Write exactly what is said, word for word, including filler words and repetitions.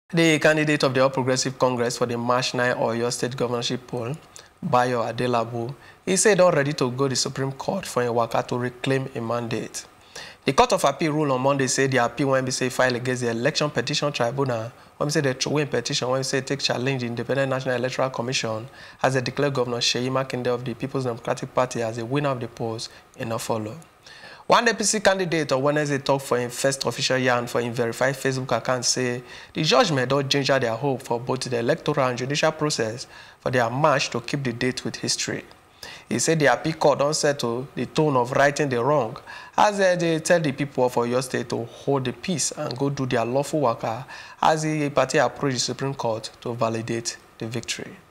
The candidate of the All Progressive Congress for the March ninth Oyo State governorship poll, Bayo Adelabu, he said all ready to go to the Supreme Court for a waka to reclaim a mandate. The Court of Appeal ruled on Monday said the appeal when we say file against the Election Petition Tribunal, when we say the throw-in petition, when we say take challenge the Independent National Electoral Commission as they declare Governor Seyi Makinde of the People's Democratic Party as the winner of the polls in a follow. One A P C candidate on Wednesday talked for him first official yarn for him verified Facebook account say the judgment don't ginger their hope for both the electoral and judicial process for their march to keep the date with history. He said the appeal court don't settle the tone of righting the wrong as they tell the people of Oyo State to hold the peace and go do their lawful work as the party approach the Supreme Court to validate the victory.